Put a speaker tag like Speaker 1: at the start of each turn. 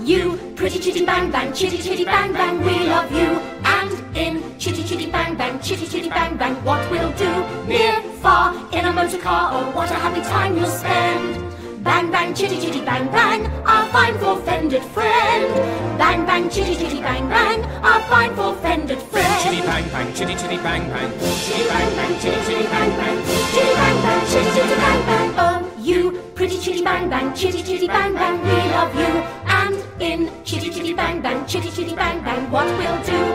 Speaker 1: you pretty chitty bang bang, chitty chitty bang bang, we love you. And in chitty chitty bang bang, chitty chitty bang bang, what we'll do, near, far, in a motor car, oh what a happy time you'll spend. Bang bang chitty chitty bang bang, our fine four-fended friend. Bang bang chitty chitty bang bang, our fine four-fended friend.
Speaker 2: Chitty bang bang, chitty chitty bang bang, chitty bang bang, chitty chitty bang bang,
Speaker 1: Chitty bang bang, chitty chitty bang bang, oh you pretty chitty bang bang, chitty chitty bang bang, we love you. And in chitty chitty bang bang, chitty chitty bang bang, what we'll do,